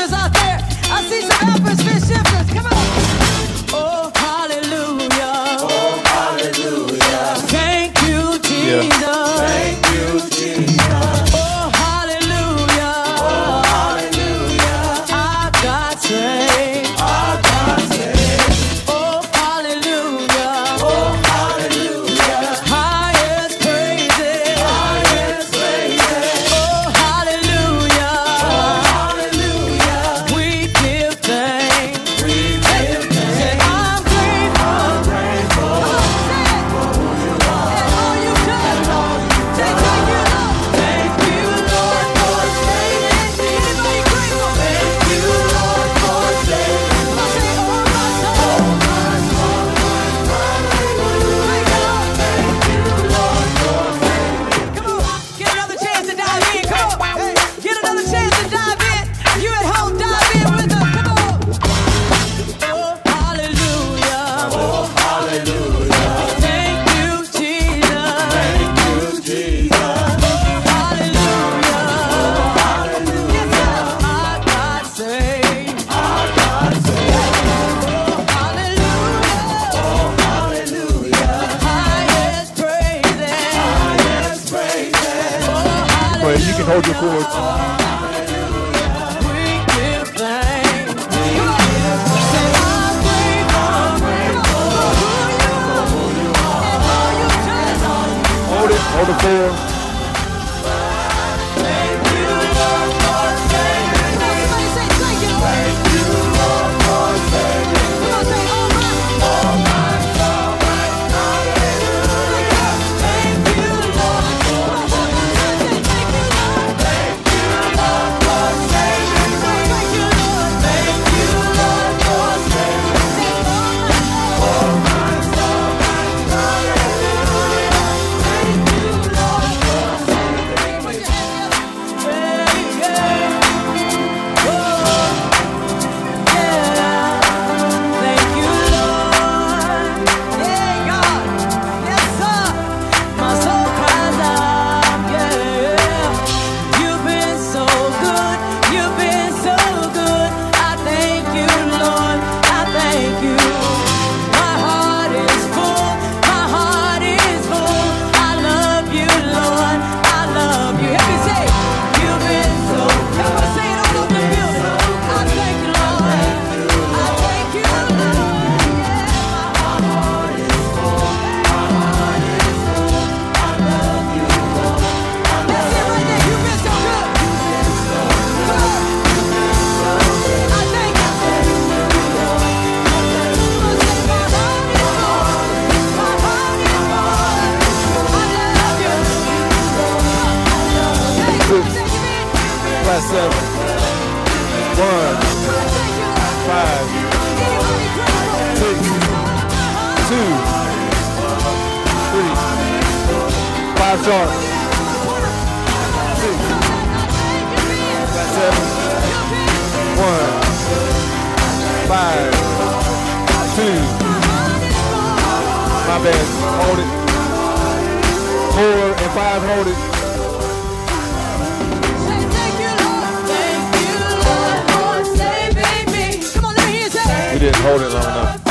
shifters out there. I see some atmosphere shifters. Come on. Oh, hallelujah. Oh, hallelujah. Thank you, Jesus. Thank you, Jesus. Oh, hallelujah. Oh, hallelujah. I got saved. I got saved. Oh, hallelujah. Oh, hallelujah. Highest praises. Highest praises. Oh, hallelujah. Oh, hallelujah. We give thanks. We give thanks. Say, I'm grateful. Grateful. Come on, say it. And all you done. Say, thank you, Lord. Thank you, Lord, for saving me. Anybody grateful? Thank you, Lord, for saving me. Come on, say, oh, my soul. Thank you, Lord, for saving me. Come on, get another chance to dive in. Come on, get another chance to dive in. You at home, dive in with us. Come on. Oh, hallelujah. Oh, hallelujah. Thank you, Jesus. Thank you, Jesus. Hallelujah. Yes, sir. I got saved. I got saved. Oh, hallelujah. Oh, hallelujah. Highest praises. Highest praises. Oh, But you can hold your chords. we give thanks. Come on. Say, I'm grateful for who you are and all you've done. Hold it. Hold the floor. Thank you, Lord, for saving me. Now somebody say, thank you, Lord. Thank you, Lord, for saving me. Come on, say, oh, my. Oh, my soul, hallelujah. Thank you, Lord. Come on, somebody say, thank you, Lord. Thank you, Lord, for saving me. Thank you, Lord. Thank you, Lord, for saving me. Say, oh, Oh, my soul, hallelujah. Thank you, Lord, for saving me. put your hands up. Yeah, yeah. Oh, yeah. Thank you, Lord. Yeah, God. Yes, sir. My soul cries out, yeah. You've been so good. You've been so good. I thank you, Lord. I thank you. My heart is full. My heart is full. I love you, Lord. I love you. Help me say, you've been so good. Help me say it all over the building. I thank you, Lord. I thank you, Lord. Yeah, my heart is full. My heart is full. I love you, Lord. That's it right there. You've been so good. Come on. I thank you. Come on, say, my heart is full. My heart is full. I love you. Hey, come on, say, give me. Class 7. 1, Thank you, Lord. 5, Anybody grateful? 6, 2, 3, 5 sharp. 6, class 7. 1, 5, 2. My bad. Hold it. 4 and 5. Hold it. Thank you, Lord, for saving me. Come on, let me hear you say. We didn't hold it long enough.